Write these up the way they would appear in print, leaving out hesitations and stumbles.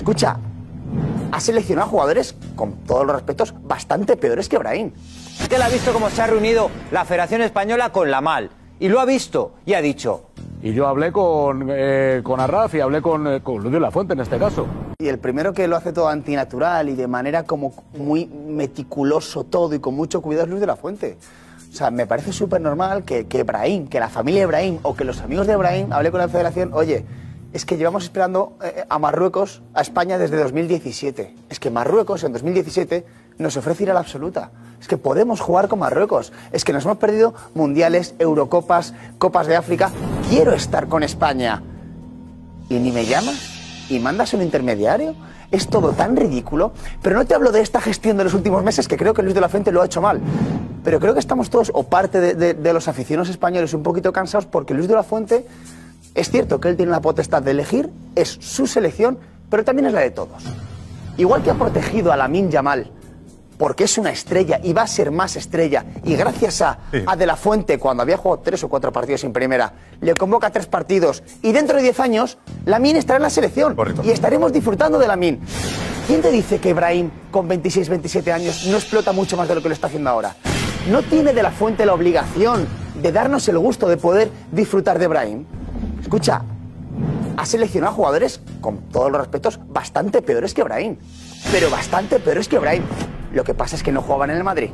Escucha, ha seleccionado jugadores, con todos los respetos, bastante peores que Brahim. Es que él ha visto cómo se ha reunido la Federación Española con Lamal. Y lo ha visto y ha dicho. Y yo hablé con Arraf y hablé con Luis de la Fuente en este caso. Y el primero que lo hace todo antinatural y de manera como muy meticuloso todo y con mucho cuidado es Luis de la Fuente. O sea, me parece súper normal que Brahim, que la familia de Brahim o que los amigos de Brahim hable con la Federación. Oye, es que llevamos esperando a Marruecos, a España desde 2017. Es que Marruecos en 2017 nos ofrece ir a la absoluta. Es que podemos jugar con Marruecos. Es que nos hemos perdido mundiales, Eurocopas, Copas de África. Quiero estar con España. ¿Y ni me llamas? ¿Y mandas un intermediario? Es todo tan ridículo. Pero no te hablo de esta gestión de los últimos meses, que creo que Luis de la Fuente lo ha hecho mal. Pero creo que estamos todos, o parte de los aficionados españoles, un poquito cansados porque Luis de la Fuente, es cierto que él tiene la potestad de elegir, es su selección, pero también es la de todos. Igual que ha protegido a Lamine Yamal, porque es una estrella y va a ser más estrella, y gracias a De la Fuente, cuando había jugado 3 o 4 partidos en primera, le convoca 3 partidos, y dentro de 10 años, Lamine estará en la selección. Correcto. Y estaremos disfrutando de Lamine. ¿Quién te dice que Brahim, con 26, 27 años, no explota mucho más de lo que lo está haciendo ahora? ¿No tiene De la Fuente la obligación de darnos el gusto de poder disfrutar de Brahim? Escucha, ha seleccionado jugadores, con todos los respetos, bastante peores que Brahim. Pero bastante peores que Brahim. Lo que pasa es que no jugaban en el Madrid.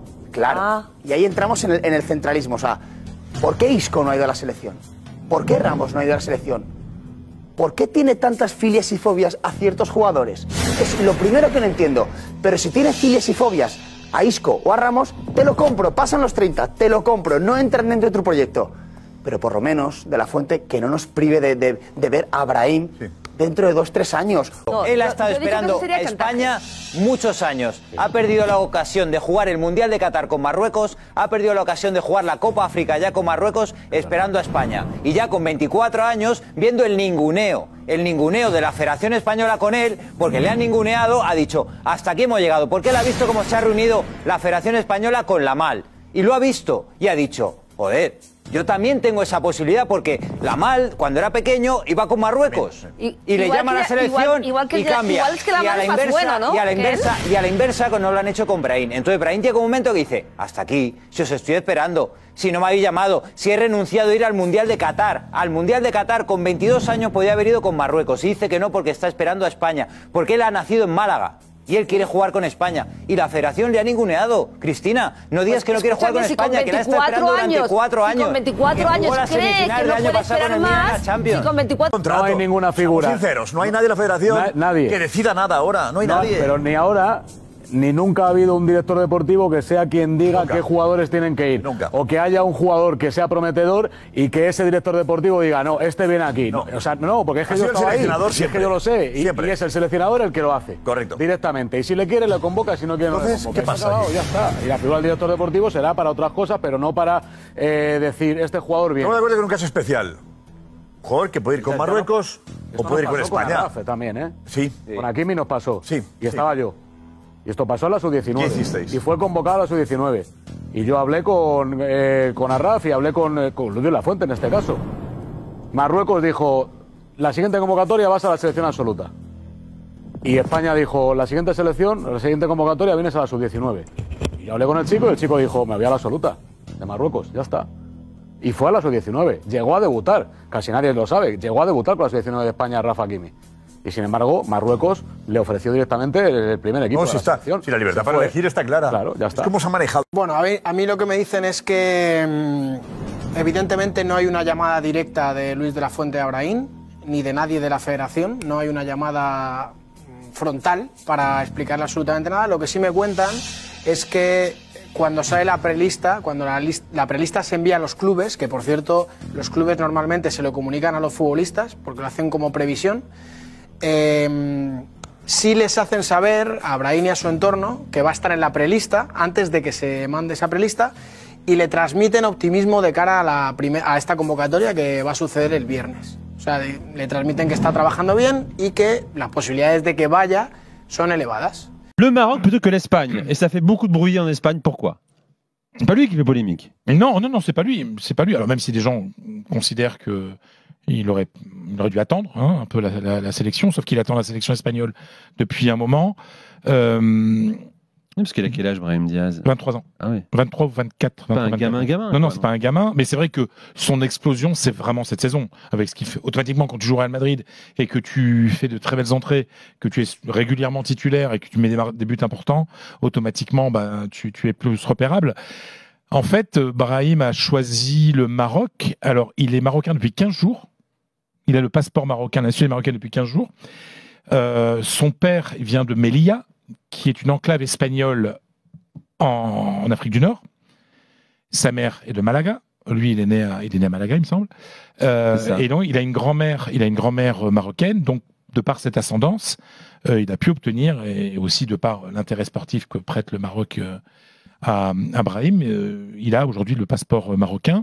Claro. Y ahí entramos en el centralismo. O sea, ¿por qué Isco no ha ido a la selección? ¿Por qué Ramos no ha ido a la selección? ¿Por qué tiene tantas filias y fobias a ciertos jugadores? Es lo primero que no entiendo. Pero si tiene filias y fobias a Isco o a Ramos, te lo compro. Pasan los 30, te lo compro. No entran dentro de tu proyecto. Pero por lo menos, De la Fuente, que no nos prive de ver a Brahim dentro de 2 o 3 años. No, él ha estado esperando a España muchos años. Ha perdido la ocasión de jugar el Mundial de Qatar con Marruecos, ha perdido la ocasión de jugar la Copa África ya con Marruecos, esperando a España. Y ya con 24 años, viendo el ninguneo de la Federación Española con él, porque le han ninguneado, ha dicho, hasta aquí hemos llegado. Porque él ha visto cómo se ha reunido la Federación Española con Lamal. Y lo ha visto y ha dicho, joder, yo también tengo esa posibilidad porque Lamal, cuando era pequeño, iba con Marruecos y le llama a la selección y cambia. Igual es que Lamal es más bueno, ¿no? Y a la inversa no lo han hecho con Brahim. Entonces Brahim llega un momento que dice, hasta aquí, si os estoy esperando, si no me habéis llamado, si he renunciado a ir al Mundial de Qatar. Al Mundial de Qatar con 22 años podía haber ido con Marruecos y dice que no porque está esperando a España, porque él ha nacido en Málaga. Y él quiere jugar con España. Y la Federación le ha ninguneado. Cristina, no digas que no quiere jugar con España, que la está esperando durante 4 años. Con 24 años cree que no puede esperar más. Si con 24... No hay ninguna figura. Somos sinceros, no hay nadie en la Federación que decida nada ahora. No hay nadie. Pero ni ahora, ni nunca ha habido un director deportivo que sea quien diga qué jugadores tienen que ir. O que haya un jugador que sea prometedor y que ese director deportivo diga, no, este viene aquí. O sea, no, porque es que yo estaba ahí. Es que yo lo sé. Y es el seleccionador el que lo hace. Correcto. Directamente. Y si le quiere, lo convoca. Si no quiere, entonces, no lo convoca. ¿qué pasa? Ya está. Y la figura del director deportivo será para otras cosas, pero no para decir, este jugador viene. Estamos de acuerdo con un caso especial. Jugador que puede ir con Marruecos o puede ir con España. Con Arraf también, ¿eh? Sí. Con Hakimi nos pasó. Sí. Y estaba yo. Y esto pasó a la sub-19. ¿Qué hicisteis? Y fue convocado a la sub-19. Y yo hablé con Arraf y hablé con Luis de la Fuente en este caso. Marruecos dijo, la siguiente convocatoria vas a la selección absoluta. Y España dijo, la siguiente convocatoria vienes a la sub-19. Y yo hablé con el chico dijo, me voy a la absoluta de Marruecos, ya está. Y fue a la sub-19. Llegó a debutar, casi nadie lo sabe, llegó a debutar con la sub-19 de España Rafa Hakimi. Y sin embargo, Marruecos le ofreció directamente el primer equipo. No, si está. Si la libertad para elegir está clara. Claro, ya está. ¿Cómo se ha manejado? Bueno, a mí lo que me dicen es que evidentemente no hay una llamada directa de Luis de la Fuente a Brahim, ni de nadie de la Federación. No hay una llamada frontal para explicarle absolutamente nada. Lo que sí me cuentan es que cuando sale la prelista, cuando la prelista se envía a los clubes, que por cierto, los clubes normalmente se lo comunican a los futbolistas, porque lo hacen como previsión, sí les hacen saber a Brahim y a su entorno que va a estar en la prelista antes de que se mande esa prelista y le transmiten optimismo de cara a esta convocatoria que va a suceder el viernes. O sea, le transmiten que está trabajando bien y que las posibilidades de que vaya son elevadas. Le Maroc plutôt que l'Espagne, et ça fait beaucoup de bruit en Espagne, pourquoi? C'est pas lui qui fait polémique. Mais non, c'est pas lui. C'est pas lui. Alors même si des gens considèrent que Il aurait dû attendre un peu la sélection, sauf qu'il attend la sélection espagnole depuis un moment. Parce qu'il a quel âge, Brahim Diaz? 23 ans. Ah oui. 23 ou 24. Pas un gamin. Non, c'est pas un gamin. Mais c'est vrai que son explosion, c'est vraiment cette saison. Avec ce qu'il fait. Automatiquement, quand tu joues au Real Madrid et que tu fais de très belles entrées, que tu es régulièrement titulaire et que tu mets des buts importants, automatiquement, tu es plus repérable. En fait, Brahim a choisi le Maroc. Alors, il est marocain depuis 15 jours. Il a le passeport marocain, la nationalité marocaine depuis 15 jours. Son père vient de Melilla, qui est une enclave espagnole en Afrique du Nord. Sa mère est de Malaga. Lui, il est né à Malaga, il me semble. Et donc, il a une grand-mère marocaine. Donc, de par cette ascendance, il a pu obtenir, et aussi de par l'intérêt sportif que prête le Maroc à Brahim, il a aujourd'hui le passeport marocain.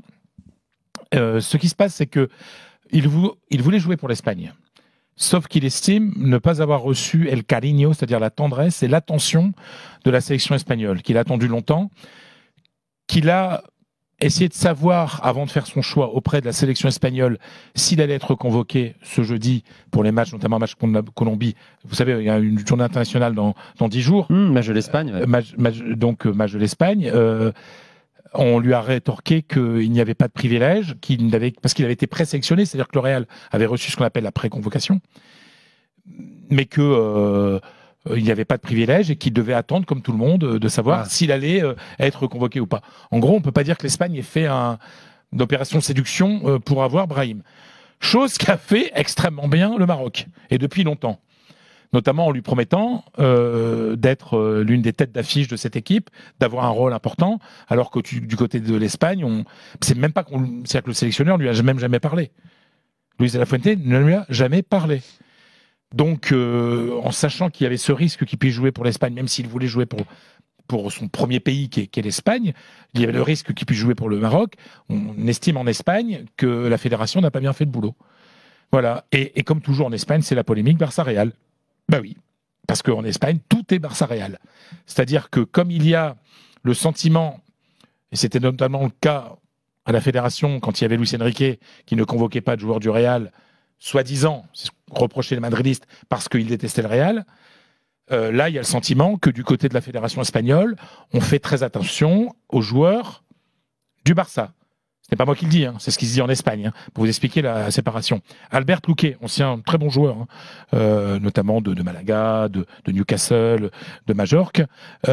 Ce qui se passe, c'est que il voulait jouer pour l'Espagne. Sauf qu'il estime ne pas avoir reçu el cariño, c'est-à-dire la tendresse et l'attention de la sélection espagnole, qu'il a attendu longtemps, qu'il a essayé de savoir, avant de faire son choix auprès de la sélection espagnole, s'il allait être convoqué ce jeudi pour les matchs, notamment un match contre la Colombie. Vous savez, il y a une journée internationale dans 10 jours. Match de l'Espagne. Ouais. Match de l'Espagne. On lui a rétorqué qu'il n'y avait pas de privilège, parce qu'il avait été présélectionné, c'est-à-dire que le Real avait reçu ce qu'on appelle la préconvocation, mais que il n'y avait pas de privilège et qu'il devait attendre, comme tout le monde, de savoir s'il allait être convoqué ou pas. En gros, on ne peut pas dire que l'Espagne ait fait une opération de séduction pour avoir Brahim. Chose qu'a fait extrêmement bien le Maroc, et depuis longtemps. Notamment en lui promettant d'être l'une des têtes d'affiche de cette équipe, d'avoir un rôle important, alors que du côté de l'Espagne, c'est même pas c'est-à-dire que le sélectionneur lui a même jamais parlé. Luis de la Fuente ne lui a jamais parlé. Donc, en sachant qu'il y avait ce risque qu'il puisse jouer pour l'Espagne, même s'il voulait jouer pour son premier pays qui est l'Espagne, il y avait le risque qu'il puisse jouer pour le Maroc. On estime en Espagne que la fédération n'a pas bien fait le boulot. Voilà. Et comme toujours en Espagne, c'est la polémique Barça-Real. Ben oui, parce qu'en Espagne, tout est Barça-Real. C'est-à-dire que comme il y a le sentiment, et c'était notamment le cas à la fédération quand il y avait Luis Enrique qui ne convoquait pas de joueurs du Real, soi-disant, c'est reproché les madridistes parce qu'ils détestaient le Real, là il y a le sentiment que du côté de la fédération espagnole, on fait très attention aux joueurs du Barça. Ce n'est pas moi qui le dis, c'est ce qui se dit en Espagne, pour vous expliquer la séparation. Albert Luque, ancien très bon joueur, notamment de Malaga, de Newcastle, de Majorque.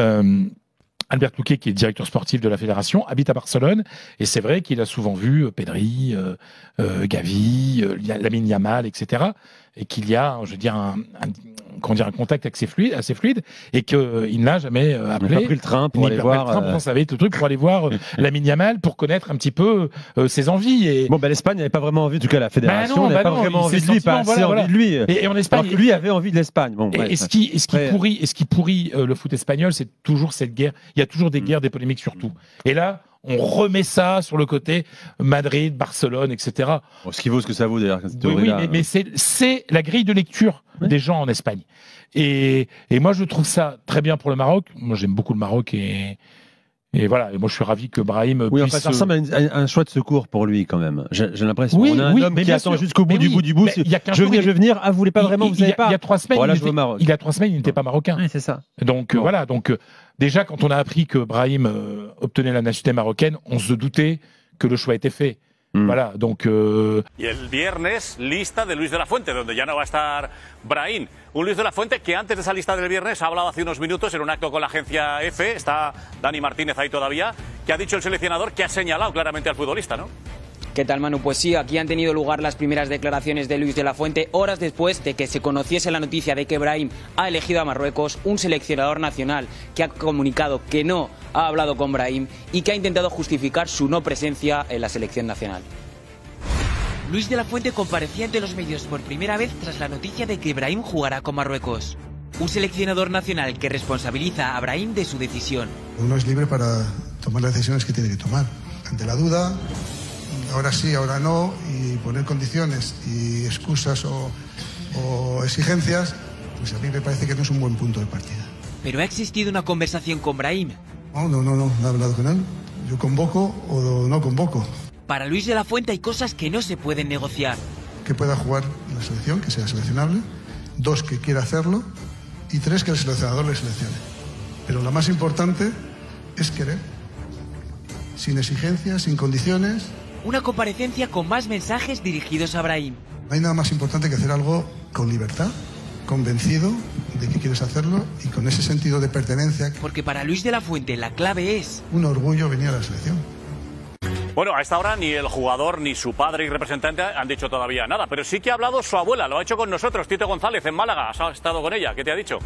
Albert Luque, qui est directeur sportif de la fédération, habite à Barcelone, et c'est vrai qu'il a souvent vu Pedri, Gavi, Lamine Yamal, etc., et qu'il y a, je veux dire, un contact assez fluide, et qu'il n'a jamais appelé. Il n'a pas pris le train pour aller voir. Ça avait été le truc pour aller voir Lamine Yamal pour connaître un petit peu ses envies. Et... Bon, l'Espagne n'avait pas vraiment envie, en tout cas la fédération n'avait pas vraiment envie de lui, pas assez envie de lui. Et en Espagne, alors que lui avait envie de l'Espagne. Bon, et ce qui pourrit le foot espagnol, c'est toujours cette guerre. Il y a toujours des guerres, des polémiques sur tout. Et là, on remet ça sur le côté Madrid, Barcelone, etc. Bon, ce qui vaut ce que ça vaut d'ailleurs. Oui, mais c'est la grille de lecture des gens en Espagne. Et moi, je trouve ça très bien pour le Maroc. Moi, j'aime beaucoup le Maroc et voilà. Et moi, je suis ravi que Brahim puisse... ça ressemble à un choix de secours pour lui, quand même. J'ai l'impression. On a un homme qui attend jusqu'au bout du bout du bout. Je veux venir. Ah, vous voulez pas vraiment, vous savez pas. Il y a 3 semaines, il n'était pas marocain. Oui, c'est ça. Donc, voilà. Donc, déjà, quand on a appris que Brahim obtenait la nationalité marocaine, on se doutait que le choix était fait. Voilà, donc... Y el viernes, lista de Luis de la Fuente, donde ya no va a estar Brahim. Un Luis de la Fuente que antes de esa lista del viernes ha hablado hace unos minutos en un acto con la agencia EFE, está Dani Martínez ahí todavía, que ha dicho el seleccionador que ha señalado claramente al futbolista, ¿no? ¿Qué tal, Manu? Pues sí, aquí han tenido lugar las primeras declaraciones de Luis de la Fuente horas después de que se conociese la noticia de que Brahim ha elegido a Marruecos, un seleccionador nacional que ha comunicado que no ha hablado con Brahim y que ha intentado justificar su no presencia en la selección nacional. Luis de la Fuente comparecía ante los medios por primera vez tras la noticia de que Brahim jugará con Marruecos. Un seleccionador nacional que responsabiliza a Brahim de su decisión. Uno es libre para tomar las decisiones que tiene que tomar. Ante la duda, ahora sí, ahora no, y poner condiciones y excusas o exigencias, pues a mí me parece que no es un buen punto de partida. ¿Pero ha existido una conversación con Brahim? No he hablado con él. Yo convoco o no convoco. Para Luis de la Fuente hay cosas que no se pueden negociar. que pueda jugar en la selección, que sea seleccionable. 2, que quiera hacerlo. Y 3, que el seleccionador le seleccione. Pero lo más importante es querer. Sin exigencias, sin condiciones. Una comparecencia con más mensajes dirigidos a Brahim. No hay nada más importante que hacer algo con libertad, convencido de que quieres hacerlo y con ese sentido de pertenencia. Porque para Luis de la Fuente la clave es... un orgullo venir a la selección. Bueno, a esta hora ni el jugador ni su padre y representante han dicho todavía nada, pero sí que ha hablado su abuela, lo ha hecho con nosotros, Tito González, en Málaga. Has estado con ella, ¿qué te ha dicho?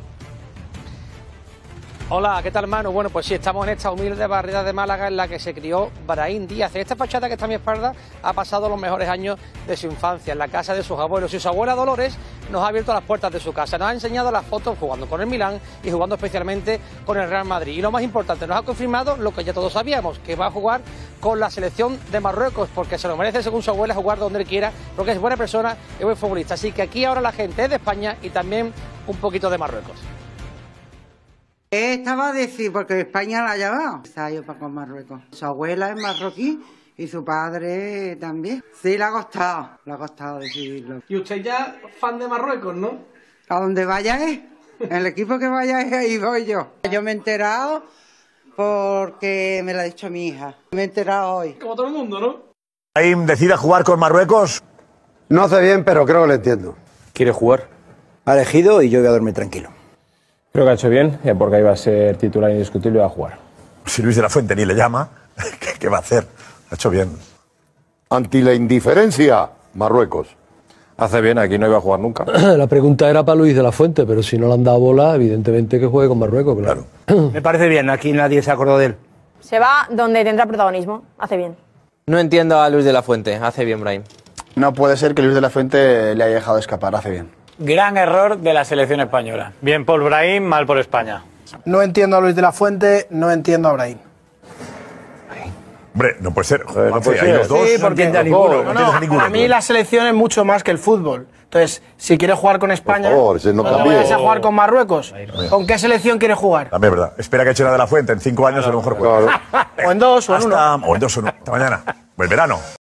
Hola, ¿qué tal, hermano? Bueno, pues sí, estamos en esta humilde barriada de Málaga en la que se crió Brahim Díaz. En esta fachada que está a mi espalda ha pasado los mejores años de su infancia, en la casa de sus abuelos. Y su abuela Dolores nos ha abierto las puertas de su casa. Nos ha enseñado las fotos jugando con el Milán y jugando especialmente con el Real Madrid. Y lo más importante, nos ha confirmado lo que ya todos sabíamos, que va a jugar con la selección de Marruecos, porque se lo merece, según su abuela, jugar donde él quiera, porque es buena persona y buen futbolista. Así que aquí ahora la gente es de España y también un poquito de Marruecos. Estaba a decir, porque España la ha llevado. Está yo para con Marruecos. Su abuela es marroquí y su padre también. Sí, le ha costado decidirlo. Y usted ya fan de Marruecos, ¿no? A donde vaya es. El equipo que vaya es, ahí voy yo. Yo me he enterado porque me lo ha dicho mi hija. Me he enterado hoy. Como todo el mundo, ¿no? ¿Brahim decide jugar con Marruecos? No hace bien, pero creo que lo entiendo. Quiere jugar. Ha elegido y yo voy a dormir tranquilo. Creo que ha hecho bien, porque iba a ser titular indiscutible y va a jugar. Si Luis de la Fuente ni le llama, ¿qué va a hacer? Ha hecho bien. Ante la indiferencia, Marruecos. Hace bien, aquí no iba a jugar nunca. La pregunta era para Luis de la Fuente, pero si no le han dado bola, evidentemente que juegue con Marruecos, claro. Me parece bien, aquí nadie se acordó de él. Se va donde tendrá protagonismo, hace bien. No entiendo a Luis de la Fuente, hace bien Brahim. No puede ser que Luis de la Fuente le haya dejado escapar, hace bien. Gran error de la selección española. Bien por Brahim, mal por España. No entiendo a Luis de la Fuente, no entiendo a Brahim. Hombre, no puede ser. Joder, no puede ser. Los dos sí, no porque entiende a ninguno. No entiendes a ninguno. A mí la selección es mucho más que el fútbol. Entonces, si quiere jugar con España, por favor, no vayas a jugar con Marruecos. ¿Con qué selección quiere jugar? También es verdad. Espera que eche la de la Fuente. En 5 años a lo mejor juega. O en 2 o en 1. O en 2 o en 1. Hasta mañana. Buen verano.